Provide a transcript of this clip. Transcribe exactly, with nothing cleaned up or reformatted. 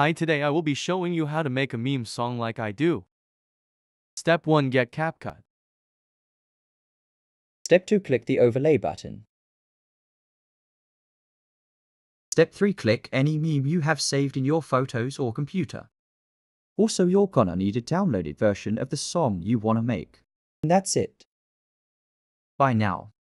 Hi, today I will be showing you how to make a meme song like I do. Step one. Get CapCut. Step two. Click the overlay button. Step three. Click any meme you have saved in your photos or computer. Also, you're gonna need a downloaded version of the song you wanna make. And that's it. Bye now.